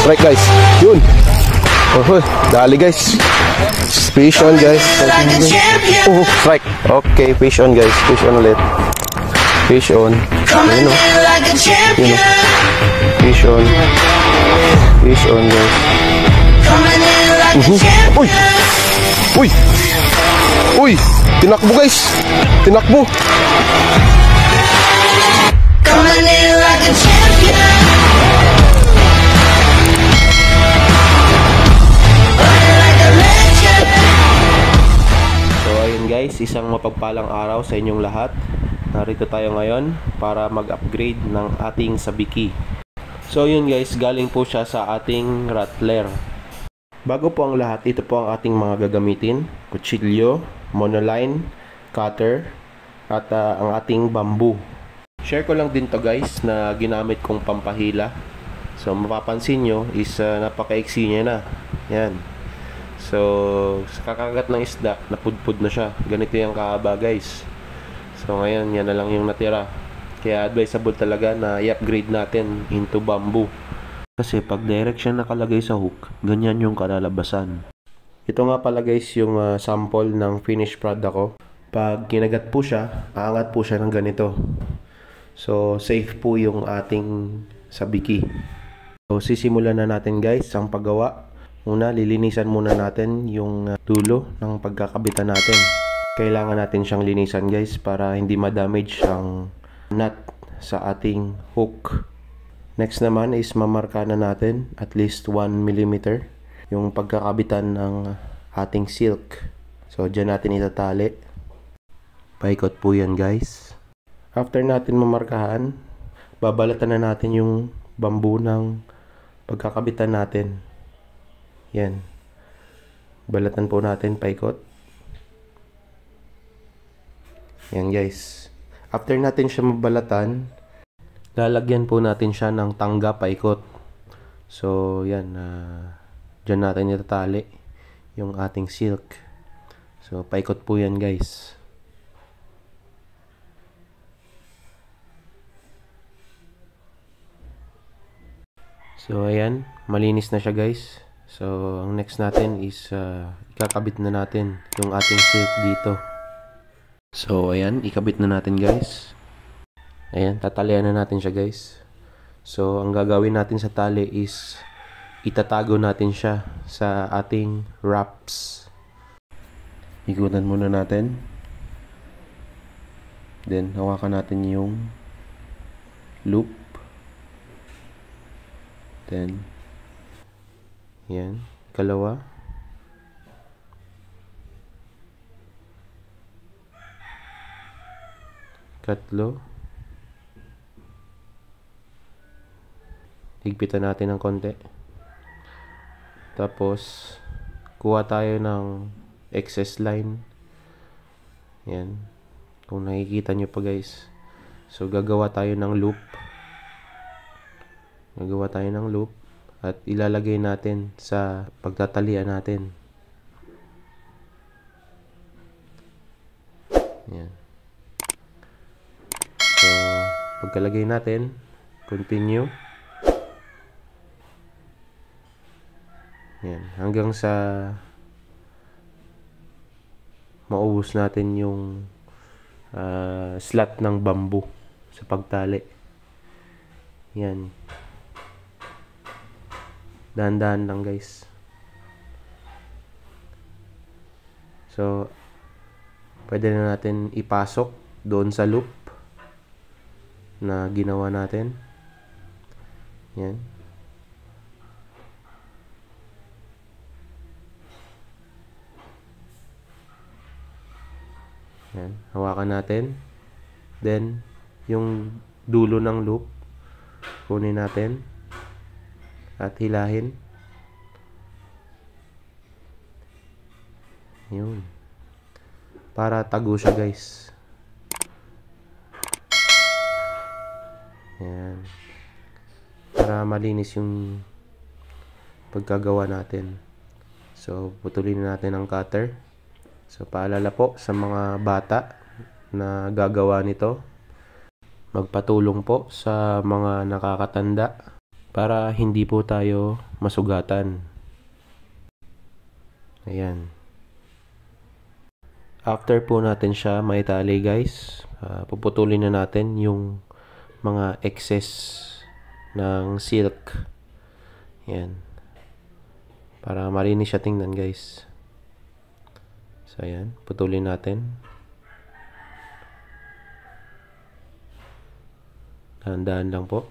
strike guys. Yun. Oh, dali guys. Fish on guys. Oh, strike. Okay, fish on guys. Fish on ulit. Fish on. Ayun o. Yun o. Fish on. Fish on guys. Uy! Uy! Uy! Tinakbo guys! Tinakbo! So ayun guys, isang mapagpalang araw sa inyong lahat. Narito tayo ngayon para mag-upgrade ng ating sabiki. So yun guys, galing po siya sa ating rattler. Bago po ang lahat, ito po ang ating mga gagamitin. Kutsilyo, monoline, cutter, at ang ating bamboo. Share ko lang din to guys na ginamit kong pampahila. So mapapansin nyo is napaka-iksi niya na. Yan. So sa kakagat ng isda, napudpud na siya. Ganito yung kahaba guys. So ngayon, yan na lang yung natira. Kaya advisable talaga na i-upgrade natin into bamboo. Kasi pag direct siya nakalagay sa hook, ganyan yung kalalabasan. Ito nga pala guys yung sample ng finished product ko. Pag kinagat po siya, aangat po siya ng ganito. So safe po yung ating sabiki. So sisimulan na natin guys ang paggawa. Una, lilinisan muna natin yung dulo ng pagkakabitan natin. Kailangan natin siyang linisan guys para hindi ma-damage ang nut sa ating hook. Next naman is mamarka na natin at least 1 mm yung pagkakabitan ng ating silk. So dyan natin itatali. Paikot po yan guys. After natin mamarkahan, babalatan na natin yung bamboo ng pagkakabitan natin. Yan. Balatan po natin paikot. Yan guys. After natin siya mabalatan, lalagyan po natin siya ng tangga paikot. So yan, dyan natin itatali yung ating silk. So paikot po yan guys. So ayan, malinis na siya guys. So ang next natin is ikakabit na natin yung ating silk dito. So ayan, ikabit na natin guys. Ayan, tatalian na natin siya guys. So ang gagawin natin sa tali is itatago natin siya sa ating wraps. Ikutan muna natin. Then hawakan natin yung loop. Then yan, kalawa. Katlo. Higpitan natin ng konti. Tapos kuha tayo ng excess line. Yan. Kung nakikita nyo pa guys. So gagawa tayo ng loop. Gagawa tayo ng loop. At ilalagay natin sa pagtatalian natin. Yan. So pagkalagay natin, continue. Yan, hanggang sa maubos natin yung slot ng bamboo sa pagtali. Yan. Dahan-dahan lang guys. So pwede na natin ipasok doon sa loop na ginawa natin. Yan. Yan, hawakan natin. Then, yung dulo ng loop, kunin natin at hilahin. Yun. Para tago siya guys. Yan. Para malinis yung pagkagawa natin. So, putulin natin ang cutter. So paalala po sa mga bata na gagawa nito, magpatulong po sa mga nakakatanda para hindi po tayo masugatan. Ayan. After po natin siya maitali guys, puputulin na natin yung mga excess ng silk. Ayan. Para malinis siya tingnan guys. So ayan, putulin natin. Dahan-dahan lang po.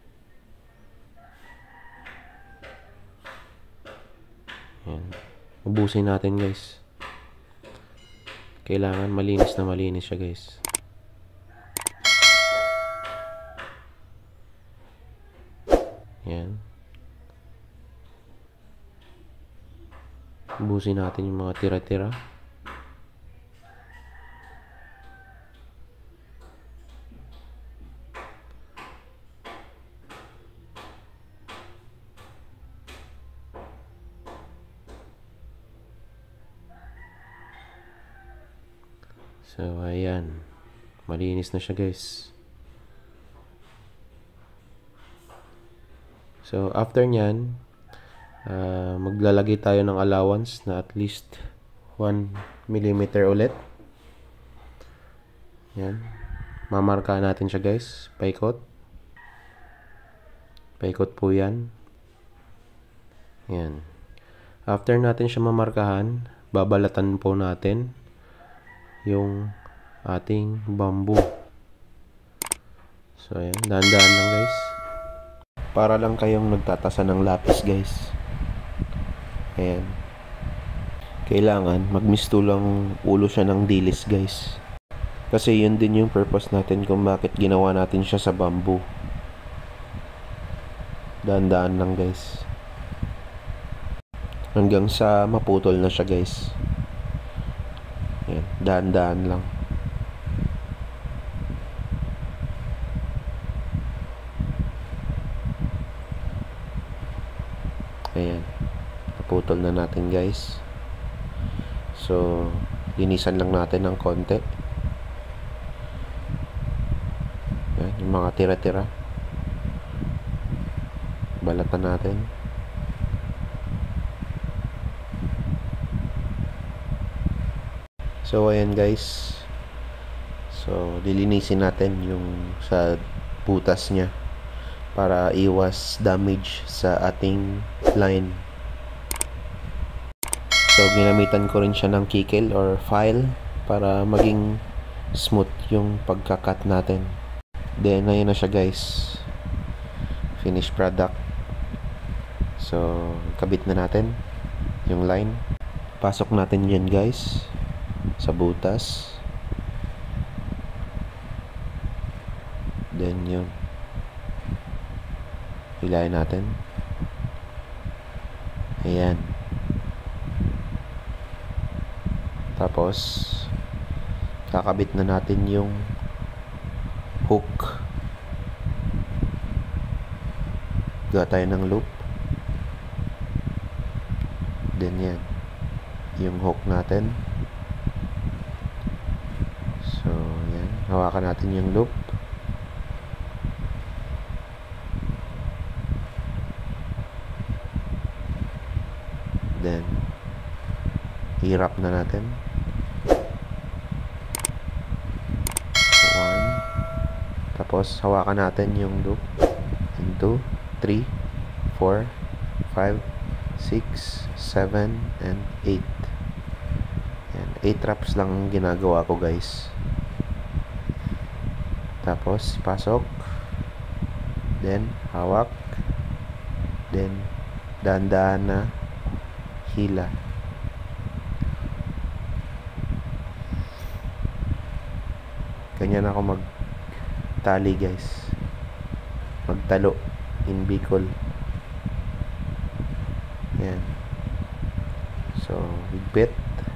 Ayan. Ubusin natin guys. Kailangan malinis na malinis siya guys. Ayan. Ubusin natin yung mga tira-tira. So, ayan. Malinis na siya guys. So, after nyan, maglalagay tayo ng allowance na at least 1 mm ulit. Yan. Mamarka natin siya guys. Paikot. Paikot po yan. Yan. After natin siya mamarkahan, babalatan po natin yung ating bamboo. So, ayan. Dahan-dahan lang guys. Para lang kayong nagtatasa ng lapis guys. Ayan. Kailangan magmistulang ulo siya ng dilis guys. Kasi yun din yung purpose natin kung bakit ginawa natin siya sa bamboo. Dahan-dahan lang guys. Hanggang sa maputol na siya guys. Ayan. Dahan-dahan lang. Ayan. Naputol na natin guys. So, linisan lang natin ng konti. Ayan, yung mga tira-tira. Balatan natin. So, ayan guys. So, lilinisin natin yung sa butas niya para iwas damage sa ating line. So, ginamitan ko rin siya ng kikil or file para maging smooth yung pagkakat natin. Then, ayun na siya guys. Finished product. So, kabit na natin yung line. Pasok natin yan guys sa butas. Then, yun. Hilahin natin. Ayan. Tapos, kakabit na natin yung hook. Gawa tayo ng loop. Then, yan. Yung hook natin. So, yan. Hawakan natin yung loop. Then, hirap na natin. 1. Tapos, hawakan natin yung loop. 2, 3, 4, 5, 6, 7, and 8. Yan. 8 wraps lang ang ginagawa ko guys. Tapos, pasok. Then, hawak. Then, dahan-dahan na hila. Ganyan ako magtali guys. Magtalo in Bicol. Yan. So, higpit.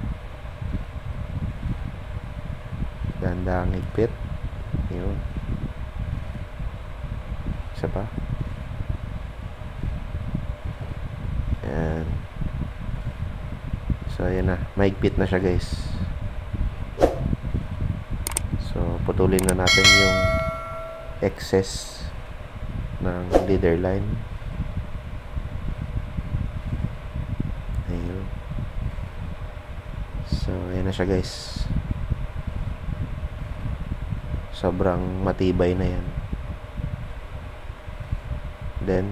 Dahan-dahang higpit. Yun. Isa pa. Yan. So, ayan na. Mahigpit na siya guys. So, putulin na natin yung excess ng leader line. na siya guys. Sobrang matibay na yan. Then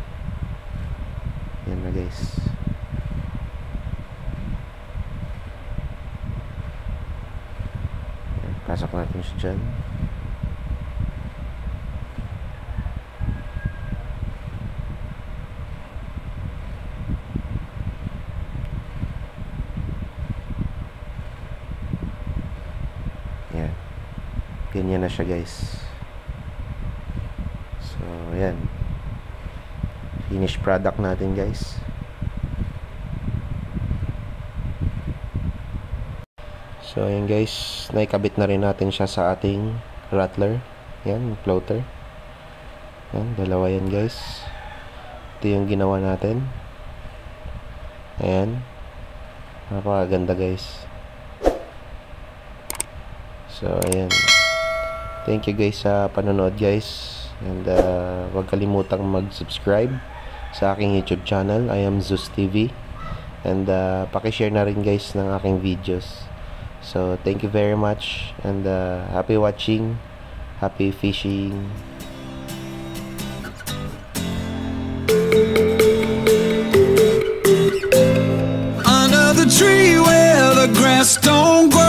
yan na guys. Yan, pasok natin siya dyan. Yan. Ganyan na siya guys. So yan, finished product natin guys. So yan guys, naikabit na rin natin siya sa ating rattler. Yan, floater. Yan, dalawa yan guys. Ito yung ginawa natin. Ayan, napakaganda guys. So ayan, thank you guys sa panonood guys. And huwag kalimutang mag-subscribe sa aking YouTube channel. I am Zeus TV. And pakishare na rin guys ng aking videos. So thank you very much. And happy watching. Happy fishing. Under the tree where the grass don't grow,